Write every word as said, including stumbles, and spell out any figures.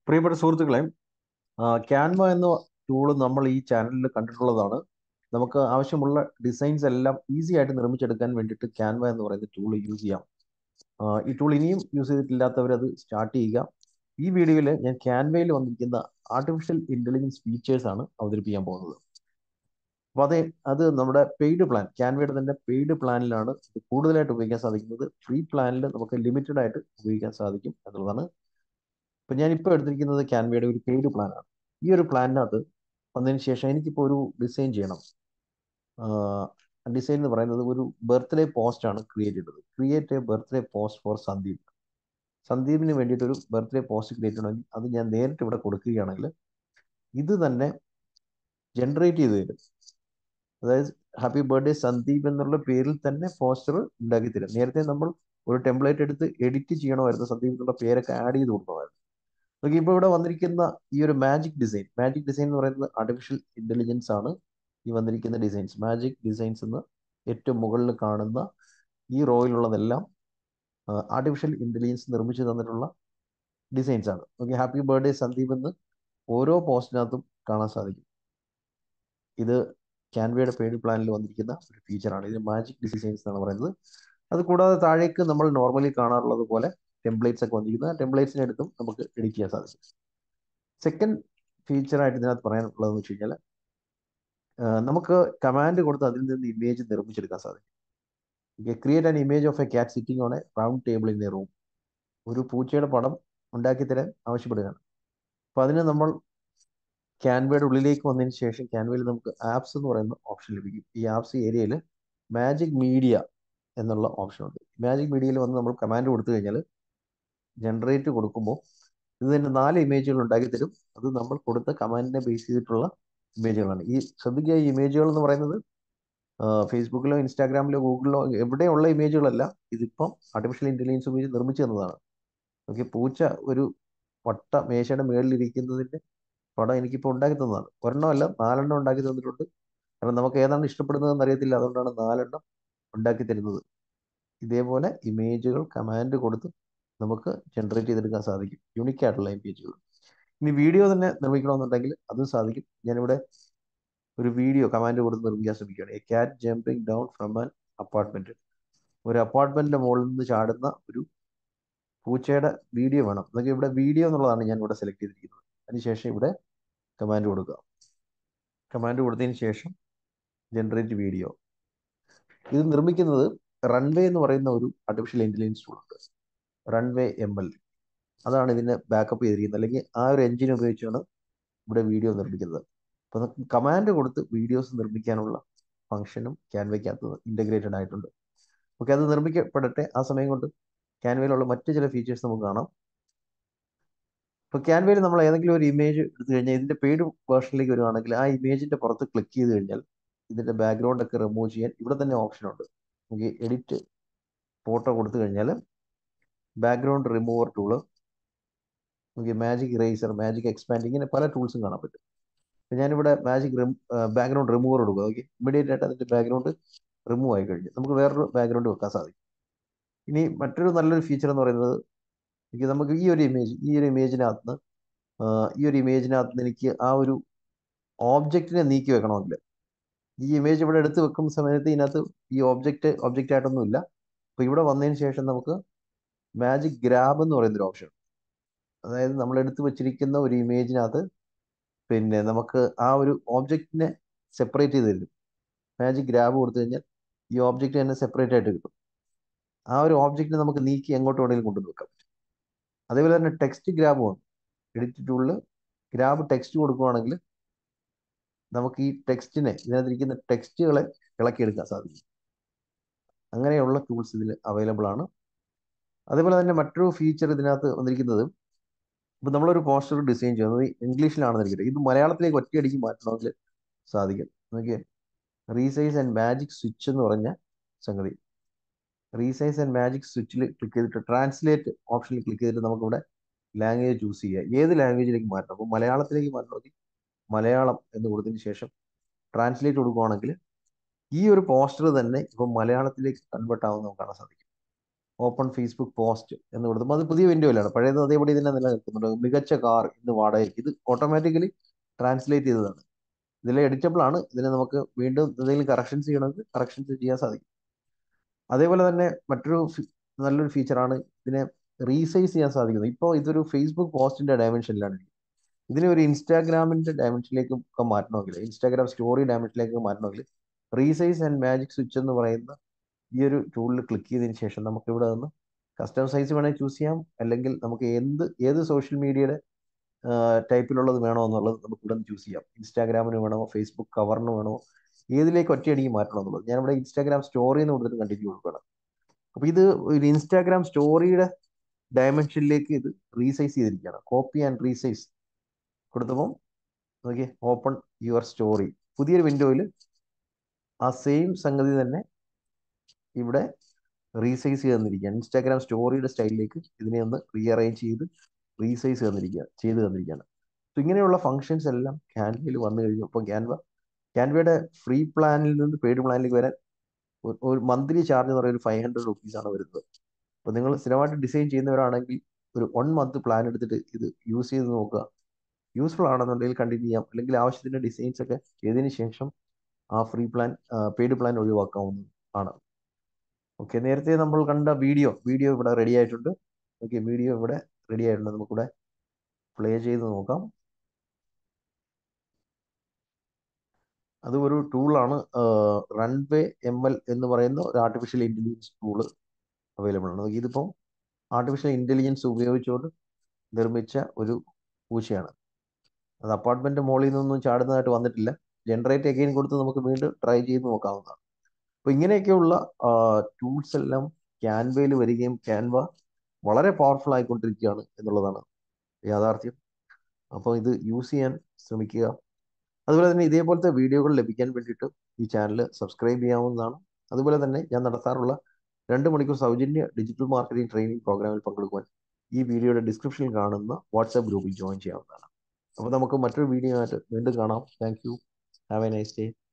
പ്രിയപ്പെട്ട സുഹൃത്തുക്കളെ, ക്യാൻവ എന്ന ടൂൾ നമ്മൾ ഈ ചാനലിൽ കണ്ടിട്ടുള്ളതാണ്. നമുക്ക് ആവശ്യമുള്ള ഡിസൈൻസ് എല്ലാം ഈസി ആയിട്ട് നിർമ്മിച്ചെടുക്കാൻ വേണ്ടിയിട്ട് ക്യാൻവ എന്ന് പറയുന്ന ടൂൾ യൂസ് ചെയ്യാം. ആ, ഈ ടൂൾ ഇനിയും യൂസ് ചെയ്തിട്ടില്ലാത്തവർ അത് സ്റ്റാർട്ട് ചെയ്യുക. ഈ വീഡിയോയിൽ ഞാൻ ക്യാൻവയിൽ വന്നിരിക്കുന്ന ആർട്ടിഫിഷ്യൽ ഇന്റലിജൻസ് ഫീച്ചേഴ്സ് ആണ് അവതരിപ്പിക്കാൻ പോകുന്നത്. അപ്പോൾ അത് അത് നമ്മുടെ പെയ്ഡ് പ്ലാൻ, ക്യാൻവയുടെ തന്നെ പെയ്ഡ് പ്ലാനിലാണ് ഇത് കൂടുതലായിട്ട് ഉപയോഗിക്കാൻ സാധിക്കുന്നത്. ഫ്രീ പ്ലാനിൽ നമുക്ക് ലിമിറ്റഡ് ആയിട്ട് ഉപയോഗിക്കാൻ സാധിക്കും എന്നുള്ളതാണ്. ഇപ്പം ഞാനിപ്പോൾ എടുത്തിരിക്കുന്നത് ക്യാൻവയുടെ ഒരു പെയ്ഡ് പ്ലാനാണ്. ഈ ഒരു പ്ലാനിനകത്ത് വന്നതിന് ശേഷം എനിക്കിപ്പോൾ ഒരു ഡിസൈൻ ചെയ്യണം. ഡിസൈൻ എന്ന് പറയുന്നത് ഒരു ബർത്ത്ഡേ പോസ്റ്റ് ആണ് ക്രിയേറ്റ് ചെയ്തത്. Create a birthday post for Sandeep. സന്ദീപിന് വേണ്ടിയിട്ട് ഒരു ബർത്ത്ഡേ പോസ്റ്റ് ക്രിയേറ്റ് ചെയ്യണമെങ്കിൽ അത് ഞാൻ നേരിട്ട് ഇവിടെ കൊടുക്കുകയാണെങ്കിൽ ഇത് തന്നെ ജനറേറ്റ് ചെയ്ത് തരും. അതായത് ഹാപ്പി ബർത്ത്ഡേ സന്ദീപ് എന്നുള്ള പേരിൽ തന്നെ പോസ്റ്റർ ഉണ്ടാക്കി തരും. നേരത്തെ നമ്മൾ ഒരു ടെംപ്ലേറ്റ് എടുത്ത് എഡിറ്റ് ചെയ്യണമായിരുന്നു, സന്ദീപ് എന്നുള്ള പേരൊക്കെ ആഡ് ചെയ്ത് കൊടുക്കണമായിരുന്നു. നോക്കി ഇപ്പോൾ ഇവിടെ വന്നിരിക്കുന്ന ഈ ഒരു മാജിക് ഡിസൈൻ മാജിക് ഡിസൈൻ എന്ന് പറയുന്നത് ആർട്ടിഫിഷ്യൽ ഇന്റലിജൻസ് ആണ്. ഈ വന്നിരിക്കുന്ന ഡിസൈൻസ് മാജിക് ഡിസൈൻസ് എന്ന് ഏറ്റവും മുകളിൽ കാണുന്ന ഈ റോയിലുള്ളതെല്ലാം ആർട്ടിഫിഷ്യൽ ഇന്റലിജൻസ് നിർമ്മിച്ചു തന്നിട്ടുള്ള ഡിസൈൻസ് ആണ്. ഓക്കെ, ഹാപ്പി ബർത്ത്ഡേ സന്ദീപ് എന്ന് ഓരോ പോസ്റ്റിനകത്തും കാണാൻ സാധിക്കും. ഇത് ക്യാൻവയുടെ പെയ്ഡ് പ്ലാനിൽ വന്നിരിക്കുന്ന ഒരു ഫീച്ചറാണ്. ഇത് മാജിക് ഡിസൈൻസ് എന്നാണ് പറയുന്നത്. അത് കൂടാതെ താഴേക്ക് നമ്മൾ നോർമലി കാണാറുള്ളത് പോലെ ടെംപ്ലേറ്റ്സ് ഒക്കെ വന്നിരിക്കുന്ന ടെംപ്ലേറ്റ്സിനെ എടുത്തും നമുക്ക് എഡിറ്റ് ചെയ്യാൻ സാധിക്കും. സെക്കൻഡ് ഫീച്ചറായിട്ട് ഇതിനകത്ത് പറയാനുള്ളതെന്ന് വെച്ച് കഴിഞ്ഞാൽ നമുക്ക് കമാൻഡ് കൊടുത്ത് അതിൽ നിന്ന് ഇമേജ് നിർമ്മിച്ചെടുക്കാൻ സാധിക്കും. Create an image of a cat sitting on a round table in a room. ഒരു പൂച്ചയുടെ പടം ഉണ്ടാക്കി തരാൻ ആവശ്യപ്പെടുകയാണ്. അപ്പോൾ അതിന് നമ്മൾ ക്യാൻവയുടെ ഉള്ളിലേക്ക് വന്നതിന് ശേഷം ക്യാൻവയിൽ നമുക്ക് ആപ്സ് എന്ന് പറയുന്ന ഓപ്ഷൻ ലഭിക്കും. ഈ ആപ്സ് ഏരിയയിൽ മാജിക് മീഡിയ എന്നുള്ള ഓപ്ഷൻ ഉണ്ട്. മാജിക് മീഡിയയിൽ വന്ന് നമ്മൾ കമാൻഡ് കൊടുത്തു കഴിഞ്ഞാൽ ജനറേറ്റ് കൊടുക്കുമ്പോൾ ഇത് തന്നെ നാല് ഇമേജുകൾ ഉണ്ടാക്കി തരും. അത് നമ്മൾ കൊടുത്ത കമാൻഡിനെ ബേസ് ചെയ്തിട്ടുള്ള ഇമേജുകളാണ്. ഈ ശ്രദ്ധിക്കുക, ഈ ഇമേജുകൾ എന്ന് പറയുന്നത് ഫേസ്ബുക്കിലോ ഇൻസ്റ്റാഗ്രാമിലോ ഗൂഗിളിലോ എവിടെയുള്ള ഇമേജുകളല്ല. ഇതിപ്പം ആർട്ടിഫിഷ്യൽ ഇന്റലിജൻസ് ഉപയോഗിച്ച് നിർമ്മിച്ചു തന്നതാണ്. ഓക്കെ, പൂച്ച ഒരു വട്ട മേശയുടെ മേളിലിരിക്കുന്നതിന്റെ പടം എനിക്കിപ്പോൾ ഉണ്ടാക്കി തന്നതാണ്. ഒരെണ്ണമല്ല, നാലെണ്ണം ഉണ്ടാക്കി തന്നിട്ടുണ്ട്. കാരണം നമുക്ക് ഏതാണ് ഇഷ്ടപ്പെടുന്നതെന്ന് അറിയത്തില്ല, അതുകൊണ്ടാണ് നാലെണ്ണം ഉണ്ടാക്കി തരുന്നത്. ഇതേപോലെ ഇമേജുകൾ കമാൻഡ് കൊടുത്ത് നമുക്ക് ജനറേറ്റ് ചെയ്തെടുക്കാൻ സാധിക്കും, യുണിക് ആയിട്ടുള്ള ഇമേജുകൾ. ഇനി വീഡിയോ തന്നെ നിർമ്മിക്കണമെന്നുണ്ടെങ്കിൽ അതും സാധിക്കും. ഞാനിവിടെ ഒരു വീഡിയോ കമാൻഡ് കൊടുത്ത് നിർമ്മിക്കാൻ ശ്രമിക്കുകയാണ്. A cat jumping down from an apartment. ഒരു അപ്പാർട്ട്മെന്റിന്റെ മുകളിൽ നിന്ന് ചാടുന്ന ഒരു പൂച്ചയുടെ വീഡിയോ വേണം. എന്നൊക്കെ ഇവിടെ വീഡിയോ എന്നുള്ളതാണ് ഞാൻ ഇവിടെ സെലക്ട് ചെയ്തിരിക്കുന്നത്. അതിനുശേഷം ഇവിടെ കമാൻഡ് കൊടുക്കുക. കമാൻഡ് കൊടുത്തതിന് ശേഷം ജനറേറ്റ് വീഡിയോ. ഇത് നിർമ്മിക്കുന്നത് റൺവേ എന്ന് പറയുന്ന ഒരു ആർട്ടിഫിഷ്യൽ ഇന്റലിജൻസ് ടൂൾ ഉണ്ട്. റൺവേ എം എൽ അതാണ് ഇതിനെ ബാക്കപ്പ് ചെയ്തിരിക്കുന്നത്. അല്ലെങ്കിൽ ആ ഒരു എഞ്ചിൻ ഉപയോഗിച്ചാണ് ഇവിടെ വീഡിയോ നിർമ്മിക്കുന്നത്. അപ്പോൾ നമുക്ക് കമാൻഡ് കൊടുത്ത് വീഡിയോസ് നിർമ്മിക്കാനുള്ള ഫംഗ്ഷനും ക്യാൻവയ്ക്കകത്ത് ഇൻ്റഗ്രേറ്റഡ് ആയിട്ടുണ്ട്. ഓക്കെ, അത് നിർമ്മിക്കപ്പെടട്ടെ. ആ സമയം കൊണ്ട് ക്യാൻവയിലുള്ള മറ്റു ചില ഫീച്ചേഴ്സ് നമുക്ക് കാണാം. ഇപ്പോൾ ക്യാൻവയിൽ നമ്മൾ ഏതെങ്കിലും ഒരു ഇമേജ് എടുത്തു കഴിഞ്ഞാൽ ഇതിന്റെ പെയ്ഡ് വേർഷനിലേക്ക് വരുവാണെങ്കിൽ ആ ഇമേജിന്റെ പുറത്ത് ക്ലിക്ക് ചെയ്ത് കഴിഞ്ഞാൽ ഇതിന്റെ ബാക്ക്ഗ്രൗണ്ട് ഒക്കെ റിമൂവ് ചെയ്യാൻ ഇവിടെ തന്നെ ഓപ്ഷൻ ഉണ്ട്. നമുക്ക് എഡിറ്റ് ഫോട്ടോ കൊടുത്തു കഴിഞ്ഞാൽ ബാക്ക്ഗ്രൗണ്ട് റിമൂവർ ടൂള്, നമുക്ക് മാജിക് ഇറേസർ, മാജിക് എക്സ്പാൻഡ്, ഇങ്ങനെ പല ടൂൾസും കാണാൻ പറ്റും. ഞാനിവിടെ മാജിക് ബാക്ക്ഗ്രൗണ്ട് റിമൂവർ എടുക്കുക. ഓക്കെ, ഇമ്മീഡിയറ്റ് ആയിട്ട് അതിന്റെ ബാക്ക്ഗ്രൗണ്ട് റിമൂവ് ആയി കഴിഞ്ഞു. നമുക്ക് വേറൊരു ബാക്ക്ഗ്രൗണ്ട് വെക്കാൻ സാധിക്കും. ഇനി മറ്റൊരു നല്ലൊരു ഫീച്ചർ എന്ന് പറയുന്നത്, എനിക്ക് നമുക്ക് ഈ ഒരു ഇമേജ് ഈ ഒരു ഇമേജിനകത്ത് ഈ ഒരു ഇമേജിനകത്ത് എനിക്ക് ആ ഒരു ഓബ്ജക്റ്റിനെ നീക്കി വെക്കണമെങ്കിൽ ഈ ഇമേജ് ഇവിടെ എടുത്ത് വെക്കുന്ന സമയത്ത് ഇതിനകത്ത് ഈ ഓബ്ജക്റ്റ് ഒബ്ജക്റ്റ് ആയിട്ടൊന്നും ഇല്ല. അപ്പോൾ ഇവിടെ വന്നതിന് ശേഷം നമുക്ക് മാജിക് ഗ്രാബ് എന്ന് പറയുന്നൊരു ഓപ്ഷൻ, അതായത് നമ്മൾ എടുത്തു വെച്ചിരിക്കുന്ന ഒരു ഇമേജിനകത്ത് പിന്നെ നമുക്ക് ആ ഒരു ഓബ്ജക്റ്റിനെ സെപ്പറേറ്റ് ചെയ്ത് തരും. മാജിക് ഗ്രാബ് കൊടുത്തു കഴിഞ്ഞാൽ ഈ ഓബ്ജക്റ്റ് തന്നെ സെപ്പറേറ്റ് ആയിട്ട് കിട്ടും. ആ ഒരു ഓബ്ജക്റ്റിനെ നമുക്ക് നീക്കി എങ്ങോട്ട് വേണമെങ്കിലും കൊണ്ടുവന്ന് വെക്കാൻ പറ്റും. അതേപോലെ തന്നെ ടെക്സ്റ്റ് ഗ്രാബ് ആണ്. എഡിറ്റ് ടൂളിൽ ഗ്രാബ് ടെക്സ്റ്റ് കൊടുക്കുകയാണെങ്കിൽ നമുക്ക് ഈ ടെക്സ്റ്റിനെ, ഇതിനകത്തിരിക്കുന്ന ടെക്സ്റ്റുകളെ ഇളക്കിയെടുക്കാൻ സാധിക്കും. അങ്ങനെയുള്ള ടൂൾസ് ഇതിൽ അവൈലബിൾ ആണ്. അതേപോലെ തന്നെ മറ്റൊരു ഫീച്ചർ ഇതിനകത്ത് വന്നിരിക്കുന്നത്, ഇപ്പം നമ്മളൊരു പോസ്റ്റർ ഡിസൈൻ ചെയ്യുന്നത് ഇംഗ്ലീഷിലാണെന്ന് ഇരിക്കട്ടെ, ഇത് മലയാളത്തിലേക്ക് ഒറ്റയടിക്ക് മാറ്റണമെങ്കിൽ സാധിക്കും. നോക്കിയേ, റീസൈസ് ആൻഡ് മാജിക് സ്വിച്ച് എന്ന് പറഞ്ഞ സംഗതി. റീസൈസ് ആൻഡ് മാജിക് സ്വിച്ചിൽ ക്ലിക്ക് ചെയ്തിട്ട് ട്രാൻസ്ലേറ്റ് ഓപ്ഷനിൽ ക്ലിക്ക് ചെയ്തിട്ട് നമുക്കിവിടെ ലാംഗ്വേജ് ചൂസ് ചെയ്യുക. ഏത് ലാംഗ്വേജിലേക്ക് മാറ്റണം. അപ്പോൾ മലയാളത്തിലേക്ക് മാറ്റണമെങ്കിൽ മലയാളം എന്ന് കൊടുത്തതിന് ശേഷം ട്രാൻസ്ലേറ്റ് കൊടുക്കുകയാണെങ്കിൽ ഈ ഒരു പോസ്റ്റർ തന്നെ ഇപ്പം മലയാളത്തിലേക്ക് കൺവേർട്ട് ആവുന്ന നമുക്ക് കാണാൻ സാധിക്കും. ഓപ്പൺ ഫേസ്ബുക്ക് പോസ്റ്റ് എന്ന് കൊടുത്തുമ്പോൾ അത് പുതിയ വിൻഡോയിലാണ്. പഴയത് അതേപടി തന്നെ നിലനിൽക്കുന്നുണ്ട്. മികച്ച കാർ ഇന്ന് വാടകയ്ക്ക്, ഇത് ഓട്ടോമാറ്റിക്കലി ട്രാൻസ്ലേറ്റ് ചെയ്തതാണ്. ഇതിൽ എഡിറ്റബിൾ ആണ്. ഇതിനെ നമുക്ക് വീണ്ടും എന്തെങ്കിലും കറക്ഷൻസ് ചെയ്യണമെങ്കിൽ കറക്ഷൻസ് ചെയ്യാൻ സാധിക്കും. അതേപോലെ തന്നെ മറ്റൊരു ഫി- നല്ലൊരു ഫീച്ചറാണ് ഇതിനെ റീസൈസ് ചെയ്യാൻ സാധിക്കുന്നത്. ഇപ്പോൾ ഇതൊരു ഫേസ്ബുക്ക് പോസ്റ്റിന്റെ ഡയമെൻഷനിലാണ്. ഇതിനെ ഒരു ഇൻസ്റ്റാഗ്രാമിന്റെ ഡയമെൻഷനിലേക്ക് ഒക്കെ മാറ്റണമെങ്കിൽ, ഇൻസ്റ്റാഗ്രാം സ്റ്റോറി ഡയമെൻഷനിലേക്ക് മാറ്റണമെങ്കിൽ റീസൈസ് ആൻഡ് മാജിക് സ്വിച്ച് എന്ന് പറയുന്ന ഈ ഒരു ടൂളിൽ ക്ലിക്ക് ചെയ്തതിന് ശേഷം നമുക്ക് ഇവിടെ നിന്ന് കസ്റ്റം സൈസ് വേണമെങ്കിൽ ചൂസ് ചെയ്യാം. അല്ലെങ്കിൽ നമുക്ക് എന്ത് ഏത് സോഷ്യൽ മീഡിയയുടെ ടൈപ്പിലുള്ളത് വേണോ എന്നുള്ളത് നമുക്ക് ഇവിടെ നിന്ന് ചൂസ് ചെയ്യാം. ഇൻസ്റ്റാഗ്രാമിന് വേണോ, ഫേസ്ബുക്ക് കവറിന് വേണോ, ഏതിലേക്ക് ഒറ്റയടിക്ക് മാറ്റണം എന്നുള്ളത്. ഞാനിവിടെ ഇൻസ്റ്റാഗ്രാം സ്റ്റോറി എന്ന് കൊടുത്തിട്ട് കണ്ടിന്യൂ കൊടുക്കണം. അപ്പോൾ ഇത് ഒരു ഇൻസ്റ്റാഗ്രാം സ്റ്റോറിയുടെ ഡയമെൻഷനിലേക്ക് ഇത് റീസൈസ് ചെയ്തിരിക്കുകയാണ്. കോപ്പി ആൻഡ് റീസൈസ് കൊടുത്തപ്പോൾ നോക്കിയേ, ഓപ്പൺ യുവർ സ്റ്റോറി, പുതിയൊരു വിൻഡോയിൽ ആ സെയിം സംഗതി തന്നെ ഇവിടെ റീസൈസ് ചെയ്ത് തന്നിരിക്കുകയാണ്. ഇൻസ്റ്റാഗ്രാം സ്റ്റോറിയുടെ സ്റ്റൈലിലേക്ക് ഇതിനെ ഒന്ന് റീഅറേഞ്ച് ചെയ്ത് റീസൈസ് തന്നിരിക്കുക ചെയ്ത് തന്നിരിക്കുകയാണ്. സോ ഇങ്ങനെയുള്ള ഫങ്ഷൻസ് എല്ലാം ക്യാൻവയിൽ വന്നു കഴിഞ്ഞു. അപ്പോൾ ക്യാൻവ ക്യാൻവയുടെ ഫ്രീ പ്ലാനിൽ നിന്ന് പെയ്ഡ് പ്ലാനിലേക്ക് വരാൻ ഒരു- ഒരു മന്ത്ലി ചാർജ് എന്ന് പറയുന്നത് ഫൈവ് ഹൺഡ്രഡ് റുപ്പീസ് ആണ് വരുന്നത്. അപ്പോൾ നിങ്ങൾ സ്ഥിരമായിട്ട് ഡിസൈൻ ചെയ്യുന്നവരാണെങ്കിൽ ഒരു വൺ മന്ത് പ്ലാൻ എടുത്തിട്ട് ഇത് യൂസ് ചെയ്ത് നോക്കുക. യൂസ്ഫുൾ ആണെന്നുണ്ടെങ്കിൽ കണ്ടിന്യൂ ചെയ്യാം. അല്ലെങ്കിൽ ആവശ്യത്തിന് ഡിസൈൻസ് ഒക്കെ ചെയ്തതിന് ശേഷം ആ ഫ്രീ പ്ലാൻ പെയ്ഡ് പ്ലാൻ ഒഴിവാക്കാവുന്നതാണ്. ഓക്കെ, നേരത്തെ നമ്മൾ കണ്ട വീഡിയോ വീഡിയോ ഇവിടെ റെഡി ആയിട്ടുണ്ട്. ഓക്കെ, വീഡിയോ ഇവിടെ റെഡി ആയിട്ടുണ്ട്. നമുക്കിവിടെ പ്ലേ ചെയ്ത് നോക്കാം. അത് ഒരു ടൂളാണ്, റൺവേ എം എൽ എന്ന് പറയുന്ന ഒരു ആർട്ടിഫിഷ്യൽ ഇൻ്റലിജൻസ് ടൂള് അവൈലബിൾ ആണ്. ഇതിപ്പം ആർട്ടിഫിഷ്യൽ ഇൻ്റലിജൻസ് ഉപയോഗിച്ചുകൊണ്ട് നിർമ്മിച്ച ഒരു പൂച്ചയാണ്. അത് അപ്പാർട്ട്മെന്റ് മോളിൽ നിന്നൊന്നും ചാടുന്നതായിട്ട് വന്നിട്ടില്ല. ജനറേറ്റ് അഗെയിൻ കൊടുത്ത് നമുക്ക് വീണ്ടും ട്രൈ ചെയ്ത് നോക്കാവുന്നതാണ്. അപ്പോൾ ഇങ്ങനെയൊക്കെയുള്ള ടൂൾസ് എല്ലാം ക്യാൻവയിൽ വരികയും ക്യാൻവ വളരെ പവർഫുൾ ആയിക്കൊണ്ടിരിക്കുകയാണ് എന്നുള്ളതാണ് യാഥാർത്ഥ്യം. അപ്പോൾ ഇത് യൂസ് ചെയ്യാൻ ശ്രമിക്കുക. അതുപോലെ തന്നെ ഇതേപോലത്തെ വീഡിയോകൾ ലഭിക്കാൻ വേണ്ടിയിട്ട് ഈ ചാനൽ സബ്സ്ക്രൈബ് ചെയ്യാവുന്നതാണ്. അതുപോലെ തന്നെ ഞാൻ നടത്താറുള്ള രണ്ട് മണിക്കൂർ സൗജന്യ ഡിജിറ്റൽ മാർക്കറ്റിംഗ് ട്രെയിനിങ് പ്രോഗ്രാമിൽ പങ്കെടുക്കുവാൻ ഈ വീഡിയോയുടെ ഡിസ്ക്രിപ്ഷനിൽ കാണുന്ന വാട്സാപ്പ് ഗ്രൂപ്പിൽ ജോയിൻ ചെയ്യാവുന്നതാണ്. അപ്പോൾ നമുക്ക് മറ്റൊരു വീഡിയോ ആയിട്ട് വീണ്ടും കാണാം. Thank you. Have a nice day.